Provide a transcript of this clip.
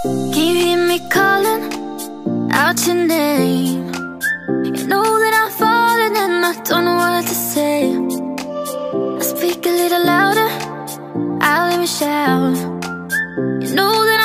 Can you hear me calling out your name? You know that I'm falling and I don't know what to say. I speak a little louder, I'll let me shout. You know that